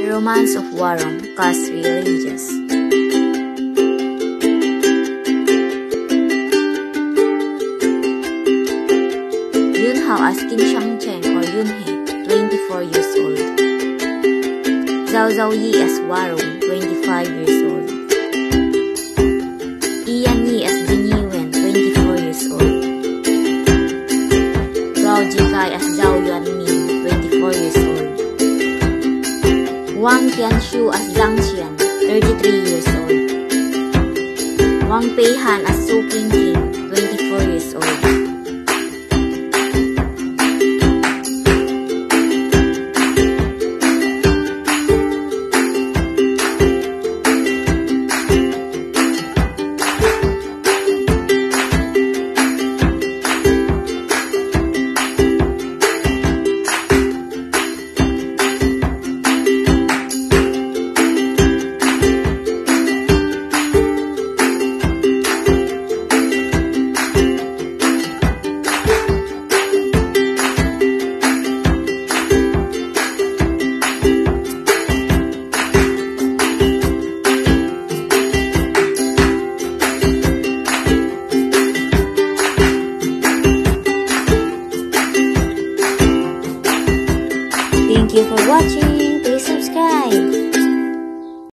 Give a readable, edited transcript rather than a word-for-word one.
The Romance of Warong, Cast Religious. Yun Hao as Kim Shang-cheng or Yun He, 24 years old. Zhao Zhao-yi as Warong, 25 years old. Ian Yi as Jin Yi-wen, 24 years old. Gao Jikai as Zhao Yuanmin, 24 years old. Wang Tianshu as Zhang Qian, 33 years old. Wang Peihan as Su Qingqing, 24 years old. Thank you for watching. Please subscribe.